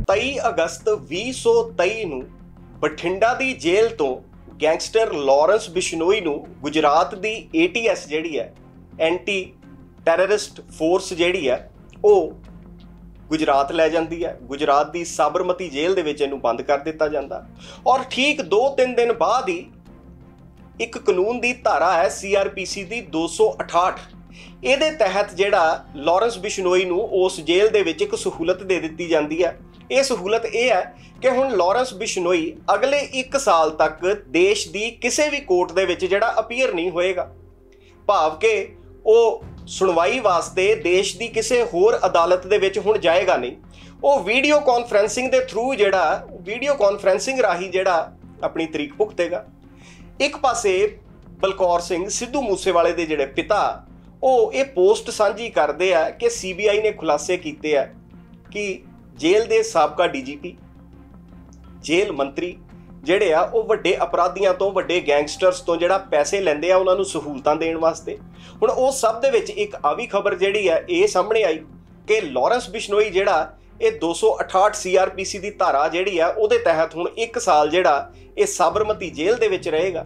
23 ਅਗਸਤ 2023 ਨੂੰ ਬਠਿੰਡਾ ਦੀ ਜੇਲ੍ਹ ਤੋਂ gangster Lawrence Bishnoi ਨੂੰ ਗੁਜਰਾਤ ਦੀ ATS ਜਿਹੜੀ ਹੈ ਐਂਟੀ ਟੈਰਰਿਸਟ ਫੋਰਸ ਜਿਹੜੀ ਹੈ ਉਹ ਗੁਜਰਾਤ ਲੈ ਜਾਂਦੀ ਹੈ। ਗੁਜਰਾਤ ਦੀ ਸਾਬਰਮਤੀ ਜੇਲ੍ਹ ਦੇ ਵਿੱਚ ਇਹਨੂੰ ਬੰਦ ਕਰ ਦਿੱਤਾ ਜਾਂਦਾ ਔਰ ਠੀਕ 2-3 ਦਿਨ ਬਾਅਦ ਹੀ ਇੱਕ ਕਾਨੂੰਨ ਦੀ ਧਾਰਾ ਹੈ CRPC ਦੀ 268। ਇਹਦੇ ਤਹਿਤ ਜਿਹੜਾ ਲਾਰੈਂਸ ਬਿਸ਼ਨੋਈ ਨੂੰ ਉਸ ਜੇਲ੍ਹ ਦੇ ਵਿੱਚ ਇੱਕ ਸਹੂਲਤ ਦੇ ਦਿੱਤੀ ਜਾਂਦੀ ਹੈ। ਇਹ ਸਹੂਲਤ ਇਹ ਹੈ ਕਿ ਹੁਣ ਲਾਰੈਂਸ ਬਿਸ਼ਨੋਈ ਅਗਲੇ 1 ਸਾਲ ਤੱਕ ਦੇਸ਼ ਦੀ ਕਿਸੇ ਵੀ ਕੋਰਟ ਦੇ ਵਿੱਚ ਜਿਹੜਾ ਅਪੀਅਰ ਨਹੀਂ ਹੋਏਗਾ, ਭਾਵ ਕਿ ਉਹ ਸੁਣਵਾਈ ਵਾਸਤੇ ਦੇਸ਼ ਦੀ ਕਿਸੇ ਹੋਰ ਅਦਾਲਤ ਦੇ ਵਿੱਚ ਹੁਣ ਜਾਏਗਾ ਨਹੀਂ। ਉਹ ਵੀਡੀਓ ਕਾਨਫਰੈਂਸਿੰਗ ਦੇ ਥਰੂ ਜਿਹੜਾ ਵੀਡੀਓ ਕਾਨਫਰੈਂਸਿੰਗ ਰਾਹੀਂ ਜਿਹੜਾ ਆਪਣੀ ਤਰੀਕ ਭੁਗਤੇਗਾ। ਇੱਕ ਪਾਸੇ ਬਲਕੌਰ ਸਿੰਘ ਸਿੱਧੂ ਮੂਸੇਵਾਲੇ ਦੇ ਜਿਹੜੇ ਪਿਤਾ ਉਹ ਇਹ ਪੋਸਟ ਸਾਂਝੀ ਕਰਦੇ ਆ ਕਿ CBI ਨੇ ਖੁਲਾਸੇ ਕੀਤੇ ਆ ਕਿ ਜੇਲ੍ਹ ਦੇ ਸਾਬਕਾ DGP ਜੇਲ੍ਹ ਮੰਤਰੀ ਜਿਹੜੇ ਆ ਉਹ ਵੱਡੇ ਅਪਰਾਧੀਆਂ ਤੋਂ, ਵੱਡੇ ਗੈਂਗਸਟਰਸ ਤੋਂ ਜਿਹੜਾ ਪੈਸੇ ਲੈਂਦੇ ਆ ਉਹਨਾਂ ਨੂੰ ਸਹੂਲਤਾਂ ਦੇਣ ਵਾਸਤੇ। ਹੁਣ ਉਹ ਸਭ ਦੇ ਵਿੱਚ ਇੱਕ ਆ ਵੀ ਖਬਰ ਜਿਹੜੀ ਹੈ ਇਹ ਸਾਹਮਣੇ ਆਈ ਕਿ ਲਾਰੈਂਸ ਬਿਸ਼ਨੋਈ ਜਿਹੜਾ ਇਹ 268 CRPC ਦੀ ਧਾਰਾ ਜਿਹੜੀ ਆ ਉਹਦੇ ਤਹਿਤ ਹੁਣ 1 ਸਾਲ ਜਿਹੜਾ ਇਹ ਸਾਬਰਮਤੀ ਜੇਲ੍ਹ ਦੇ ਵਿੱਚ ਰਹੇਗਾ।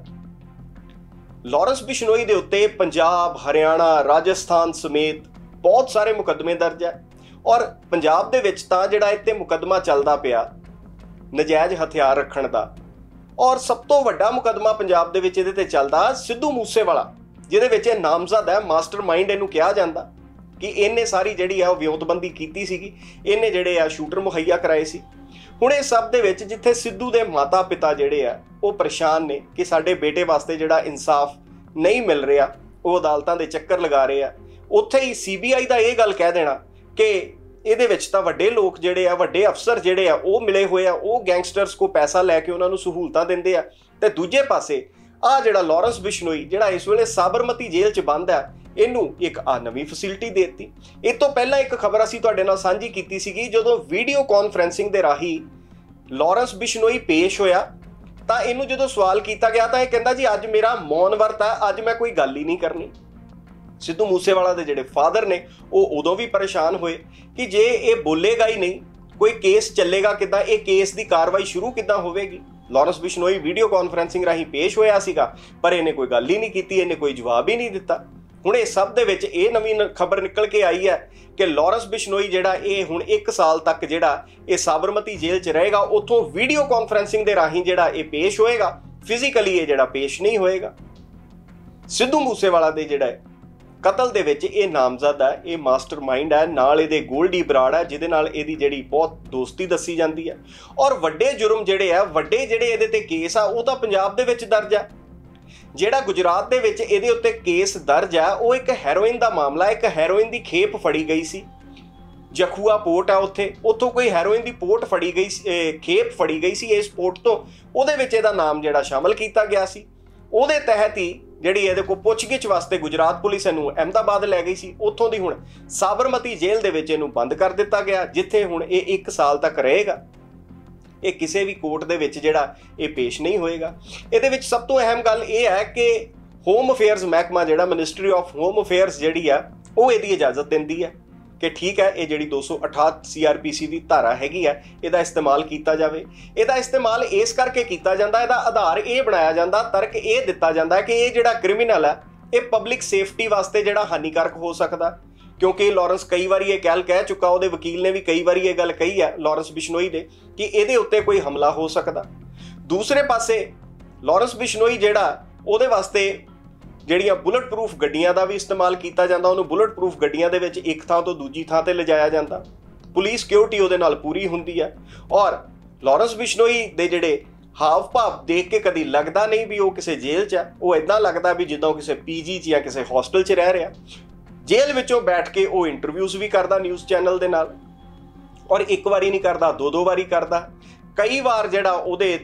ਲਾਰੈਂਸ ਬਿਸ਼ਨੋਈ ਦੇ ਉੱਤੇ ਪੰਜਾਬ, ਹਰਿਆਣਾ, ਰਾਜਸਥਾਨ ਸਮੇਤ ਬਹੁਤ ਸਾਰੇ ਮੁਕੱਦਮੇ ਦਰਜ ਹੈ ਔਰ ਪੰਜਾਬ ਦੇ ਵਿੱਚ ਤਾਂ ਜਿਹੜਾ ਇੱਥੇ ਮੁਕੱਦਮਾ ਚੱਲਦਾ ਪਿਆ ਨਜਾਇਜ਼ ਹਥਿਆਰ ਰੱਖਣ ਦਾ, ਔਰ ਸਭ ਤੋਂ ਵੱਡਾ ਮੁਕੱਦਮਾ ਪੰਜਾਬ ਦੇ ਵਿੱਚ ਇਹਦੇ ਤੇ ਚੱਲਦਾ ਸਿੱਧੂ ਮੂਸੇਵਾਲਾ, ਜਿਹਦੇ ਵਿੱਚ ਇਹ ਨਾਮਜ਼ਦ ਹੈ, ਮਾਸਟਰਮਾਈਂਡ ਇਹਨੂੰ ਕਿਹਾ ਜਾਂਦਾ ਕਿ ਇਹਨੇ ਸਾਰੀ ਜਿਹੜੀ ਆ ਉਹ ਵਿਉਂਤਬੰਦੀ ਕੀਤੀ ਸੀਗੀ, ਇਹਨੇ ਜਿਹੜੇ ਆ ਸ਼ੂਟਰ ਮੁਹੱਈਆ ਕਰਾਏ ਸੀ। ਹੁਣ ਇਹ ਸਭ ਦੇ ਵਿੱਚ ਜਿੱਥੇ ਸਿੱਧੂ ਦੇ ਮਾਤਾ ਪਿਤਾ ਜਿਹੜੇ ਆ ਉਹ ਪਰੇਸ਼ਾਨ ਨੇ ਕਿ ਸਾਡੇ ਬੇਟੇ ਵਾਸਤੇ ਜਿਹੜਾ ਇਨਸਾਫ ਨਹੀਂ ਮਿਲ ਰਿਹਾ, ਉਹ ਅਦਾਲਤਾਂ ਦੇ ਚੱਕਰ ਲਗਾ ਰਹੇ ਆ, ਉੱਥੇ ਹੀ CBI ਦਾ ਇਹ ਗੱਲ ਕਹਿ ਦੇਣਾ ਕਿ ਇਹਦੇ ਵਿੱਚ ਤਾਂ ਵੱਡੇ ਲੋਕ ਜਿਹੜੇ ਆ, ਵੱਡੇ ਅਫਸਰ ਜਿਹੜੇ ਆ ਉਹ ਮਿਲੇ ਹੋਏ ਆ, ਉਹ ਗੈਂਗਸਟਰਸ ਕੋ ਪੈਸਾ ਲੈ ਕੇ ਉਹਨਾਂ ਨੂੰ ਸਹੂਲਤਾਂ ਦਿੰਦੇ ਆ। ਤੇ ਦੂਜੇ ਪਾਸੇ ਆ ਜਿਹੜਾ ਲਾਰੈਂਸ ਬਿਸ਼ਨੋਈ ਜਿਹੜਾ ਇਸ ਵੇਲੇ ਸਾਬਰਮਤੀ ਜੇਲ੍ਹ 'ਚ ਬੰਦ ਹੈ, ਇਹਨੂੰ ਇੱਕ ਨਵੀਂ ਫੈਸਿਲਿਟੀ ਦੇ ਦਿੱਤੀ। ਇਹ ਤੋਂ ਪਹਿਲਾਂ ਇੱਕ ਖਬਰ ਅਸੀਂ ਤੁਹਾਡੇ ਨਾਲ ਸਾਂਝੀ ਕੀਤੀ ਸੀਗੀ, ਜਦੋਂ ਵੀਡੀਓ ਕਾਨਫਰੈਂਸਿੰਗ ਦੇ ਰਾਹੀਂ ਲਾਰੈਂਸ ਬਿਸ਼ਨੋਈ ਪੇਸ਼ ਹੋਇਆ ਤਾਂ ਇਹਨੂੰ ਜਦੋਂ ਸਵਾਲ ਕੀਤਾ ਗਿਆ ਤਾਂ ਇਹ ਕਹਿੰਦਾ ਜੀ ਅੱਜ ਮੇਰਾ ਮੌਨ ਵਰਤ ਹੈ, ਅੱਜ ਮੈਂ ਕੋਈ ਗੱਲ ਹੀ ਨਹੀਂ ਕਰਨੀ। ਸਿੱਧੂ ਮੂਸੇਵਾਲਾ ਦੇ ਜਿਹੜੇ ਫਾਦਰ ਨੇ ਉਹ ਉਦੋਂ ਵੀ ਪਰੇਸ਼ਾਨ ਹੋਏ ਕਿ ਜੇ ਇਹ ਬੋਲੇਗਾ ਹੀ ਨਹੀਂ, ਕੋਈ ਕੇਸ ਚੱਲੇਗਾ ਕਿੱਦਾਂ, ਇਹ ਕੇਸ ਦੀ ਕਾਰਵਾਈ ਸ਼ੁਰੂ ਕਿੱਦਾਂ ਹੋਵੇਗੀ। ਲਾਰੈਂਸ ਬਿਸ਼ਨੋਈ ਵੀਡੀਓ ਕਾਨਫਰੈਂਸਿੰਗ ਰਾਹੀਂ ਪੇਸ਼ ਹੋਇਆ ਸੀਗਾ ਪਰ ਇਹਨੇ ਕੋਈ ਗੱਲ ਹੀ ਨਹੀਂ ਕੀਤੀ, ਇਹਨੇ ਕੋਈ ਜਵਾਬ ਹੀ ਨਹੀਂ ਦਿੱਤਾ। ਹੁਣ ਇਹ ਸਭ ਦੇ ਵਿੱਚ ਇਹ ਨਵੀਂ ਖਬਰ ਨਿਕਲ ਕੇ ਆਈ ਹੈ ਕਿ ਲਾਰੈਂਸ ਬਿਸ਼ਨੋਈ ਜਿਹੜਾ ਇਹ ਹੁਣ 1 ਸਾਲ ਤੱਕ ਜਿਹੜਾ ਇਹ ਸਾਬਰਮਤੀ ਜੇਲ੍ਹ 'ਚ ਰਹੇਗਾ, ਉੱਥੋਂ ਵੀਡੀਓ ਕਾਨਫਰੈਂਸਿੰਗ ਦੇ ਰਾਹੀਂ ਜਿਹੜਾ ਇਹ ਪੇਸ਼ ਹੋਏਗਾ, ਫਿਜ਼ੀਕਲੀ ਇਹ ਜਿਹੜਾ ਪੇਸ਼ ਨਹੀਂ ਹੋਏਗਾ। ਸਿੱਧੂ ਮੂਸੇਵਾਲਾ ਦੇ ਜਿਹੜਾ ਕਤਲ ਦੇ ਵਿੱਚ ਇਹ ਨਾਮਜ਼ਦ ਹੈ, ਇਹ ਮਾਸਟਰਮਾਈਂਡ ਹੈ, ਨਾਲ ਇਹਦੇ ਗੋਲਡੀ ਬਰਾੜ ਹੈ ਜਿਹਦੇ ਨਾਲ ਇਹਦੀ ਜਿਹੜੀ ਬਹੁਤ ਦੋਸਤੀ ਦੱਸੀ ਜਾਂਦੀ ਹੈ। ਔਰ ਵੱਡੇ ਜੁਰਮ ਜਿਹੜੇ ਆ, ਵੱਡੇ ਜਿਹੜੇ ਇਹਦੇ ਤੇ ਕੇਸ ਆ ਉਹ ਤਾਂ ਪੰਜਾਬ ਦੇ ਵਿੱਚ ਦਰਜ ਆ। ਜਿਹੜਾ ਗੁਜਰਾਤ ਦੇ ਵਿੱਚ ਇਹਦੇ ਉੱਤੇ ਕੇਸ ਦਰਜ ਆ ਉਹ ਇੱਕ ਹੈਰੋਇਨ ਦਾ ਮਾਮਲਾ, ਇੱਕ ਹੈਰੋਇਨ ਦੀ ਖੇਪ ਫੜੀ ਗਈ ਸੀ। ਜਖੂਆ ਪੋਰਟ ਆ ਉੱਥੋਂ ਕੋਈ ਹੈਰੋਇਨ ਦੀ ਪੋਰਟ ਫੜੀ ਗਈ, ਖੇਪ ਫੜੀ ਗਈ ਸੀ ਇਸ ਪੋਰਟ ਤੋਂ, ਉਹਦੇ ਵਿੱਚ ਇਹਦਾ ਨਾਮ ਜਿਹੜਾ ਸ਼ਾਮਲ ਕੀਤਾ ਗਿਆ ਸੀ। ਉਹਦੇ ਤਹਿਤ ਹੀ ਜਿਹੜੀ ਇਹਦੇ ਕੋਲ ਪੁੱਛਗਿੱਛ ਵਾਸਤੇ ਗੁਜਰਾਤ ਪੁਲਿਸ ਇਹਨੂੰ ਅਹਿਮਦਾਬਾਦ ਲੈ ਗਈ ਸੀ। ਉੱਥੋਂ ਦੀ ਹੁਣ ਸਾਬਰਮਤੀ ਜੇਲ੍ਹ ਦੇ ਵਿੱਚ ਇਹਨੂੰ ਬੰਦ ਕਰ ਦਿੱਤਾ ਗਿਆ, ਜਿੱਥੇ ਹੁਣ ਇਹ 1 ਸਾਲ ਤੱਕ ਰਹੇਗਾ। ਇਹ ਕਿਸੇ ਵੀ ਕੋਰਟ ਦੇ ਵਿੱਚ ਜਿਹੜਾ ਇਹ ਪੇਸ਼ ਨਹੀਂ ਹੋਏਗਾ। ਇਹਦੇ ਵਿੱਚ ਸਭ ਤੋਂ ਅਹਿਮ ਗੱਲ ਇਹ ਹੈ ਕਿ ਹੋਮ ਅਫੇਅਰਸ ਮਹਿਕਮਾ ਜਿਹੜਾ ਮਿਨਿਸਟਰੀ ਆਫ ਹੋਮ ਅਫੇਅਰਸ ਜਿਹੜੀ ਆ ਉਹ ਇਹਦੀ ਇਜਾਜ਼ਤ ਦਿੰਦੀ ਹੈ ਕਿ ਠੀਕ ਹੈ ਇਹ ਜਿਹੜੀ 268 CRPC ਦੀ ਧਾਰਾ ਹੈਗੀ ਆ ਇਹਦਾ ਇਸਤੇਮਾਲ ਕੀਤਾ ਜਾਵੇ। ਇਹਦਾ ਇਸਤੇਮਾਲ ਇਸ ਕਰਕੇ ਕੀਤਾ ਜਾਂਦਾ, ਇਹਦਾ ਆਧਾਰ ਇਹ ਬਣਾਇਆ ਜਾਂਦਾ, ਤਰਕ ਇਹ ਦਿੱਤਾ ਜਾਂਦਾ ਕਿ ਇਹ ਜਿਹੜਾ ਕ੍ਰਿਮੀਨਲ ਹੈ ਇਹ ਪਬਲਿਕ ਸੇਫਟੀ ਵਾਸਤੇ ਜਿਹੜਾ ਹਾਨੀਕਾਰਕ ਹੋ ਸਕਦਾ, ਕਿਉਂਕਿ ਲਾਰੈਂਸ ਕਈ ਵਾਰੀ ਇਹ ਗੱਲ ਕਹਿ ਚੁੱਕਾ, ਉਹਦੇ ਵਕੀਲ ਨੇ ਵੀ ਕਈ ਵਾਰੀ ਇਹ ਗੱਲ ਕਹੀ ਹੈ ਲਾਰੈਂਸ ਬਿਸ਼ਨੋਈ ਦੇ ਕਿ ਇਹਦੇ ਉੱਤੇ ਕੋਈ ਹਮਲਾ ਹੋ ਸਕਦਾ। ਦੂਸਰੇ ਪਾਸੇ ਲਾਰੈਂਸ ਬਿਸ਼ਨੋਈ ਜਿਹੜਾ ਉਹਦੇ ਵਾਸਤੇ ਜਿਹੜੀਆਂ ਬੁਲਟ ਪ੍ਰੂਫ ਗੱਡੀਆਂ ਦਾ ਵੀ ਇਸਤੇਮਾਲ ਕੀਤਾ ਜਾਂਦਾ, ਉਹਨੂੰ ਬੁਲਟ ਪ੍ਰੂਫ ਗੱਡੀਆਂ ਦੇ ਵਿੱਚ ਇੱਕ ਥਾਂ ਤੋਂ ਦੂਜੀ ਥਾਂ ਤੇ ਲਿਜਾਇਆ ਜਾਂਦਾ, ਪੁਲਿਸ ਸਿਕਿਉਰਿਟੀ ਉਹਦੇ ਨਾਲ ਪੂਰੀ ਹੁੰਦੀ ਹੈ। ਔਰ ਲਾਰੈਂਸ ਬਿਸ਼ਨੋਈ ਦੇ ਜਿਹੜੇ ਹਾਵ ਭਾਵ ਦੇਖ ਕੇ ਕਦੀ ਲੱਗਦਾ ਨਹੀਂ ਵੀ ਉਹ ਕਿਸੇ ਜੇਲ੍ਹ 'ਚ ਹੈ, ਉਹ ਇੱਦਾਂ ਲੱਗਦਾ ਵੀ ਜਿੱਦਾਂ ਉਹ ਕਿਸੇ PG 'ਚ ਜਾਂ ਕਿਸੇ ਹੋਸਟਲ 'ਚ ਰਹਿ ਰਿਹਾ। ਜੇਲ੍ਹ ਵਿੱਚੋਂ ਬੈਠ ਕੇ ਉਹ ਇੰਟਰਵਿਊਜ਼ ਵੀ ਕਰਦਾ ਨਿਊਜ਼ ਚੈਨਲ ਦੇ ਨਾਲ, ਔਰ ਇੱਕ ਵਾਰੀ ਨਹੀਂ ਕਰਦਾ, 2-2 ਵਾਰੀ ਕਰਦਾ। ਕਈ ਵਾਰ ਜਿਹੜਾ ਉਹਦੇ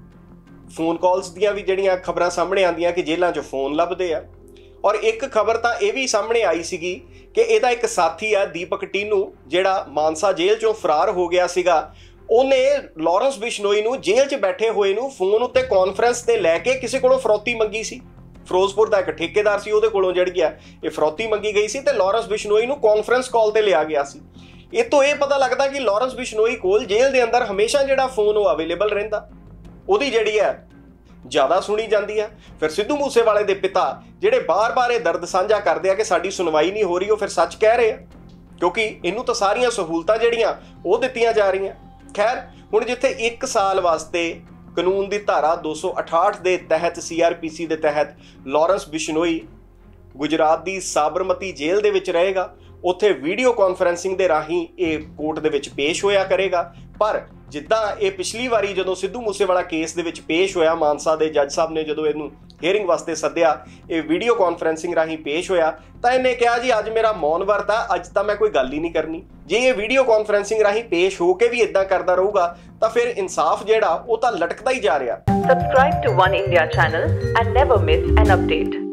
ਫੋਨ ਕਾਲਸ ਦੀਆਂ ਵੀ ਜਿਹੜੀਆਂ ਖਬਰਾਂ ਸਾਹਮਣੇ ਆਉਂਦੀਆਂ ਕਿ ਜੇਲ੍ਹਾਂ 'ਚੋਂ ਫੋਨ ਲੱਭਦੇ ਆ। ਔਰ ਇੱਕ ਖਬਰ ਤਾਂ ਇਹ ਵੀ ਸਾਹਮਣੇ ਆਈ ਸੀਗੀ ਕਿ ਇਹਦਾ ਇੱਕ ਸਾਥੀ ਆ ਦੀਪਕ ਟੀਨੂ, ਜਿਹੜਾ ਮਾਨਸਾ ਜੇਲ੍ਹ 'ਚੋਂ ਫਰਾਰ ਹੋ ਗਿਆ ਸੀਗਾ, ਉਹਨੇ ਲਾਰੈਂਸ ਬਿਸ਼ਨੋਈ ਨੂੰ ਜੇਲ੍ਹ 'ਚ ਬੈਠੇ ਹੋਏ ਨੂੰ ਫੋਨ ਉੱਤੇ ਕਾਨਫਰੰਸ ਤੇ ਲੈ ਕੇ ਕਿਸੇ ਕੋਲੋਂ ਫਰੌਤੀ ਮੰਗੀ ਸੀ। ਫਿਰੋਜ਼ਪੁਰ ਦਾ ਇੱਕ ਠੇਕੇਦਾਰ ਸੀ, ਉਹਦੇ ਕੋਲੋਂ ਜਿਹੜੀ ਆ ਇਹ ਫਰੌਤੀ ਮੰਗੀ ਗਈ ਸੀ ਤੇ ਲਾਰੈਂਸ ਬਿਸ਼ਨੋਈ ਨੂੰ ਕਾਨਫਰੰਸ ਕਾਲ ਤੇ ਲਿਆ ਗਿਆ ਸੀ। ਇਹ ਤੋਂ ਇਹ ਪਤਾ ਲੱਗਦਾ ਕਿ ਲਾਰੈਂਸ ਬਿਸ਼ਨੋਈ ਕੋਲ ਜੇਲ੍ਹ ਦੇ ਅੰਦਰ ਹਮੇਸ਼ਾ ਜਿਹੜਾ ਫੋਨ ਉਹ ਅਵੇਲੇਬਲ ਰਹਿੰਦਾ, ਉਹਦੀ ਜਿਹੜੀ ਹੈ ਜ਼ਿਆਦਾ ਸੁਣੀ ਜਾਂਦੀ ਹੈ। ਫਿਰ ਸਿੱਧੂ ਮੂਸੇਵਾਲੇ ਦੇ ਪਿਤਾ ਜਿਹੜੇ ਬਾਰ-ਬਾਰ ਇਹ ਦਰਦ ਸਾਂਝਾ ਕਰਦੇ ਆ ਕਿ ਸਾਡੀ ਸੁਣਵਾਈ ਨਹੀਂ ਹੋ ਰਹੀ, ਉਹ ਫਿਰ ਸੱਚ ਕਹਿ ਰਹੇ ਆ, ਕਿਉਂਕਿ ਇਹਨੂੰ ਤਾਂ ਸਾਰੀਆਂ ਸਹੂਲਤਾਂ ਜਿਹੜੀਆਂ ਉਹ ਦਿੱਤੀਆਂ ਜਾ ਰਹੀਆਂ। ਖੈਰ, ਹੁਣ ਜਿੱਥੇ 1 ਸਾਲ ਵਾਸਤੇ ਕਾਨੂੰਨ ਦੀ ਧਾਰਾ 268 ਦੇ ਤਹਿਤ CRPC ਦੇ ਤਹਿਤ ਲਾਰੈਂਸ ਬਿਸ਼ਨੋਈ ਗੁਜਰਾਤ ਦੀ ਸਾਬਰਮਤੀ ਜੇਲ੍ਹ ਦੇ ਵਿੱਚ ਰਹੇਗਾ, ਉੱਥੇ ਵੀਡੀਓ ਕਾਨਫਰੰਸਿੰਗ ਦੇ ਰਾਹੀਂ ਇਹ ਕੋਰਟ ਦੇ ਵਿੱਚ ਪੇਸ਼ ਹੋਇਆ ਕਰੇਗਾ। ਪਰ ਜਿੱਦਾਂ ਇਹ ਪਿਛਲੀ ਵਾਰੀ ਜਦੋਂ ਸਿੱਧੂ ਮੂਸੇਵਾਲਾ ਕੇਸ ਦੇ ਵਿੱਚ ਪੇਸ਼ ਹੋਇਆ, ਮਾਨਸਾ ਦੇ ਜੱਜ ਸਾਹਿਬ ਨੇ ਜਦੋਂ ਇਹਨੂੰ ਹੀਅਰਿੰਗ ਵਾਸਤੇ ਸੱਦਿਆ, ਇਹ ਵੀਡੀਓ ਕਾਨਫਰੰਸਿੰਗ ਰਾਹੀਂ ਪੇਸ਼ ਹੋਇਆ, ਤਾਂ ਇਹਨੇ ਕਿਹਾ ਜੀ ਅੱਜ ਮੇਰਾ ਮੌਨ ਵਰਤ ਆ, ਅੱਜ ਤਾਂ ਮੈਂ ਕੋਈ ਗੱਲ ਹੀ ਨਹੀਂ ਕਰਨੀ। ਜੇ ਇਹ ਵੀਡੀਓ ਕਾਨਫਰੰਸਿੰਗ ਰਾਹੀਂ ਪੇਸ਼ ਹੋ ਕੇ ਵੀ ਇਦਾਂ ਕਰਦਾ ਰਹੂਗਾ ਤਾਂ ਫਿਰ ਇਨਸਾਫ ਜਿਹੜਾ ਉਹ ਤਾਂ ਲਟਕਦਾ ਹੀ ਜਾ ਰਿਹਾ। Subscribe to One India channel and never miss an update.